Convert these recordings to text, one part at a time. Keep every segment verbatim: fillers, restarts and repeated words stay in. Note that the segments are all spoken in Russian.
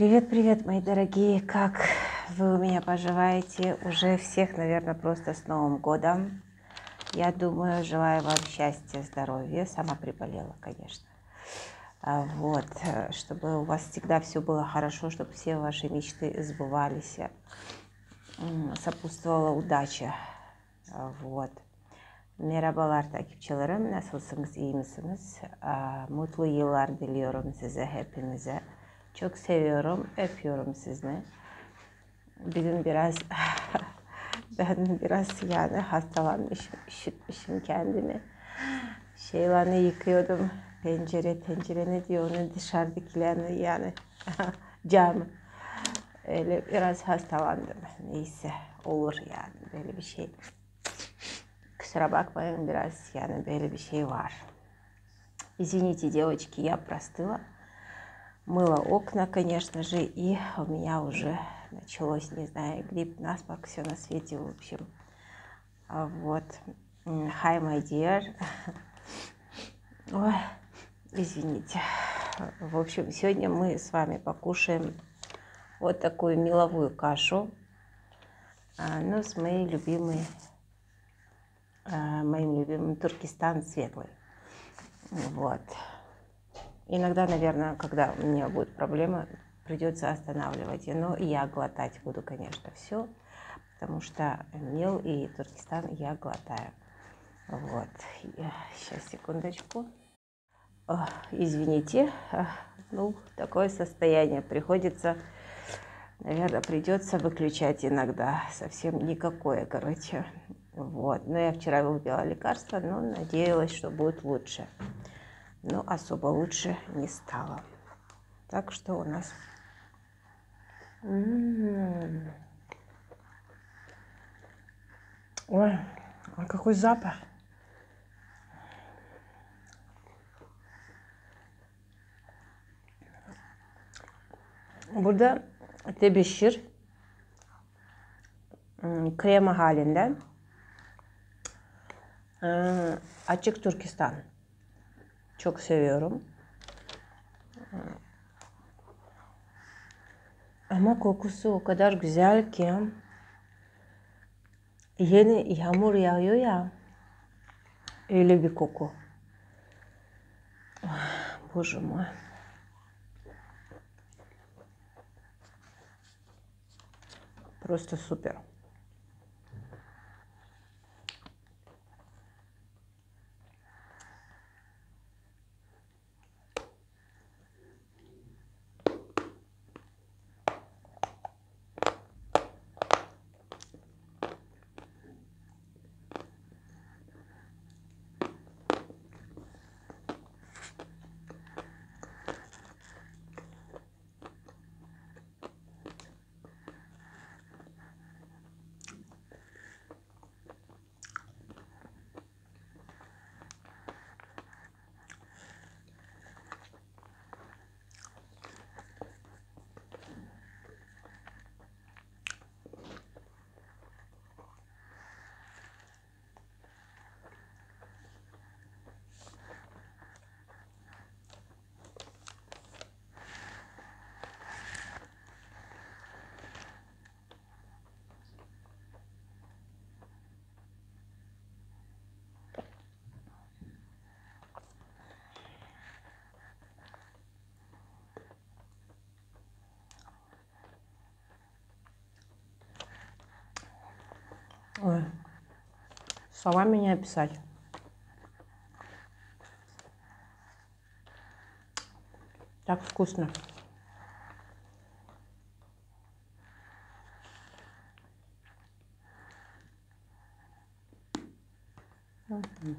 Привет-привет, мои дорогие! Как вы у меня поживаете? Уже всех, наверное, просто с Новым годом. Я думаю, желаю вам счастья, здоровья. Сама приболела, конечно. А Вот, э, чтобы у вас всегда все было хорошо, чтобы все ваши мечты сбывались, м, sopustvовала удача. А, Вот. Merhabalar takipçilerim, nasılsınız, iyi misiniz? Aa, Mutlu yıllar diliyorum size hepinize. Çok seviyorum, öpüyorum sizi. Bugün biraz ben biraz yani hastalanmışım, üşütmüşüm kendimi. Şeylerini yıkıyordum. Pencere, tencere ne diyor onu dışarıdakilerini yani cam. Öyle biraz hastalandım. Neyse olur yani böyle bir şey. Kusura bakmayın biraz yani böyle bir şey var. Извините, девочки, я простыла. Мыла окна, конечно же, и у меня уже началось, не знаю, грипп, насморк, все на свете, в общем. А Вот. М, Hi, my dear. Ой, извините. В общем, сегодня мы с вами покушаем вот такую меловую кашу. А, Ну, с моей любимой, а, моим любимым Туркестан светлый. Вот. Иногда, наверное, когда у меня будет проблема, придется останавливать ее. Но я глотать буду, конечно, все, потому что мел и Туркестан я глотаю. Вот. Сейчас, секундочку. Ох, Извините. Ах, Ну, такое состояние. Приходится, наверное, придется выключать иногда. Совсем никакое, короче. Вот. Но я вчера выпила лекарство, но надеялась, что будет лучше. Но особо лучше не стало. Так что у нас... М. Ой, а какой запах! Burada tebeşir ım, krema halinde ıı, açık Türkistan çok seviyorum. Ama kokusu o kadar güzel ki yeni yağmur yağıyor ya öyle bir koku. Боже мой. Просто супер. Ой, словами не описать. Так вкусно. Мгм.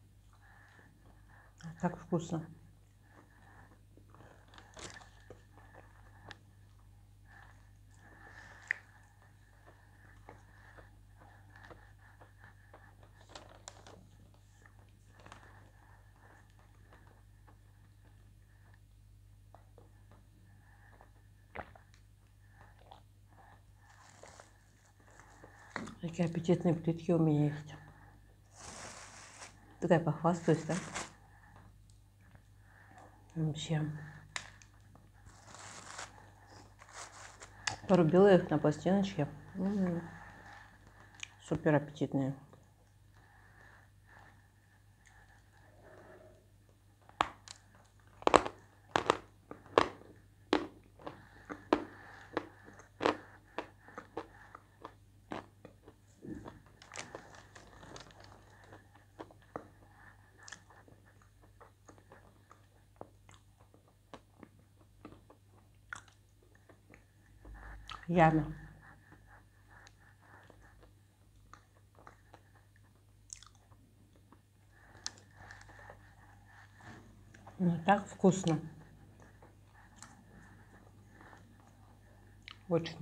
Так вкусно. Такие аппетитные плитки у меня есть. Такая похвастаюсь, да? Вообще. Порубила их на пластиночке. М-м-м. Супер аппетитные. Ями. Ну, так вкусно. Очень.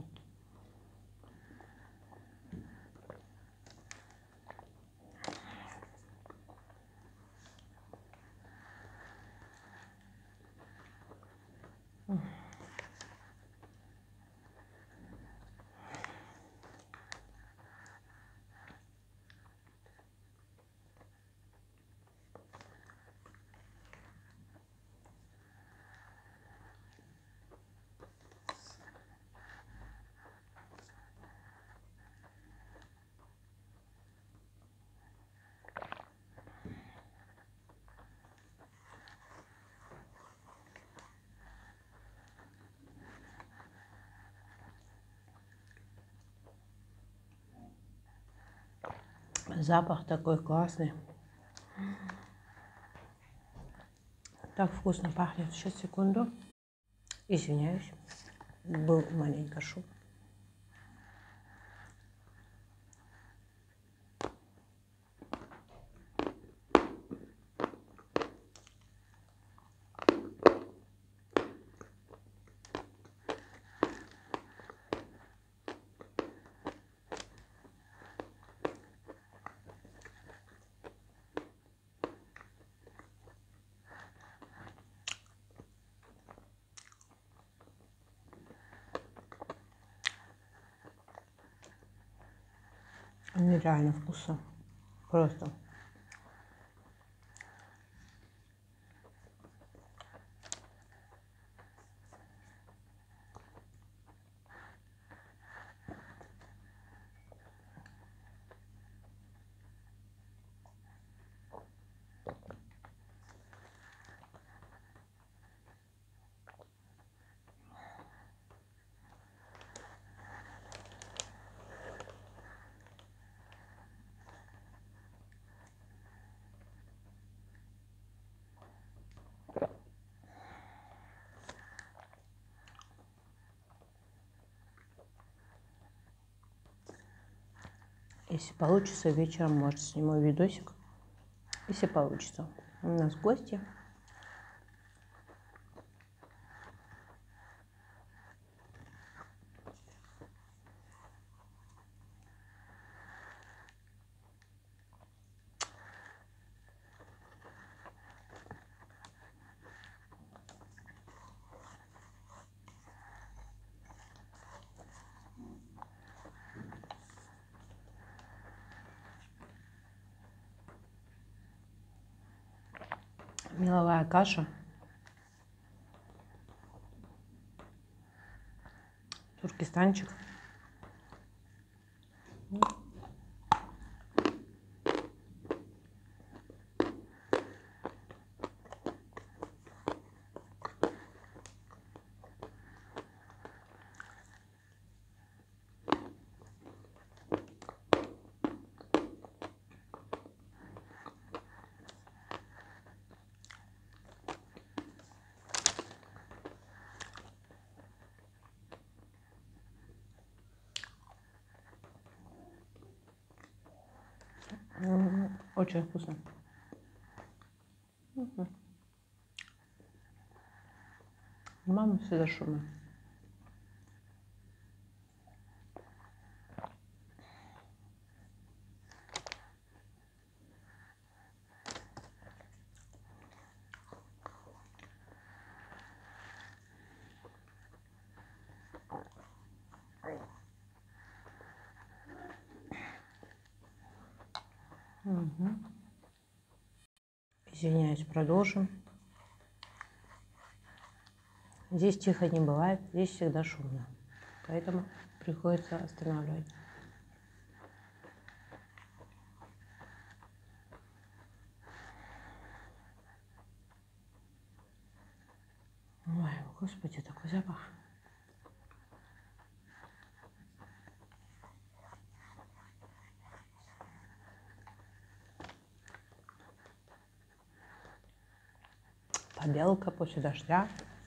Запах такой классный. Так вкусно пахнет. Сейчас, секунду. Извиняюсь. Был маленько шум. Нереально вкусно. Просто. Если получится, вечером, может, сниму видосик. Если получится. У нас гости. Меловая каша. Туркестанчик. Очень вкусно. Угу. Мама всегда шумная. Угу. Извиняюсь, продолжим. Здесь тихо не бывает, здесь всегда шумно. Поэтому приходится останавливать. Ой, господи, такой запах. Побелка после дождя.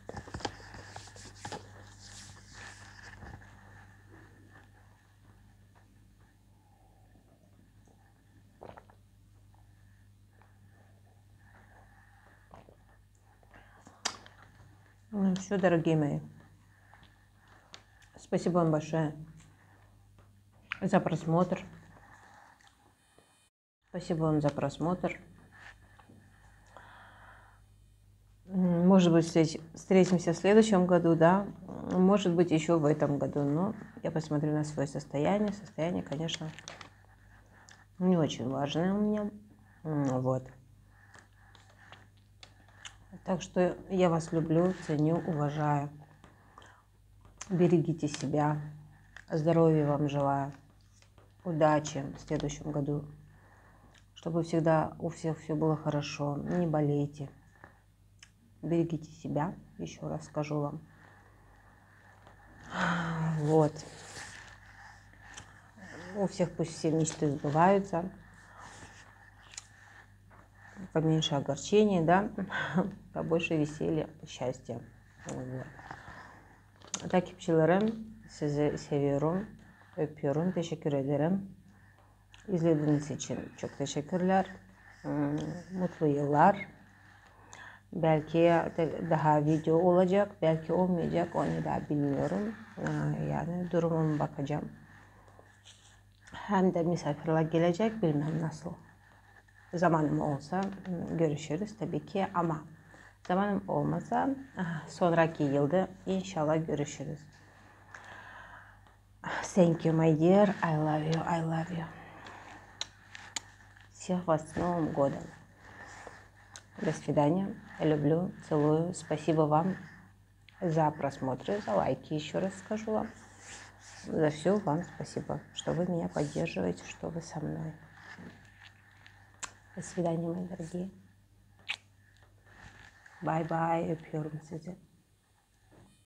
Ну все, дорогие мои. Спасибо вам большое за просмотр. Спасибо вам за просмотр. Может быть, встретимся в следующем году, да. Может быть, еще в этом году. Но я посмотрю на свое состояние. Состояние, конечно, не очень важное у меня. Вот. Так что я вас люблю, ценю, уважаю. Берегите себя. Здоровья вам желаю. Удачи в следующем году. Чтобы всегда у всех все было хорошо. Не болейте. Берегите себя. Еще раз скажу вам. Вот. У всех пусть все мечты сбываются. Поменьше огорчений, да, побольше веселья, счастья. Takipçilerim, sizi seviyorum, öpüyorum, teşekkür ederim. İzlediğiniz için çok teşekkürler. Mutlu yıllar. Belki daha video olacak, belki olmayacak, onu da bilmiyorum. Yani durumuma bakacağım. Hem de misafirler gelecek, bilmem nasıl. Zamanım olsa görüşürüz tabii ki ama zamanım olmasa sonraki yılda inşallah görüşürüz. Thank you, my dear. I love you, I love you. Всех вас с Новым годом. До свидания. Люблю, целую. Спасибо вам за просмотры, за лайки. Еще раз скажу вам. За все вам спасибо, что вы меня поддерживаете, что вы со мной. До свидания, мои дорогие. Bye bye. Öpüyorum sizi.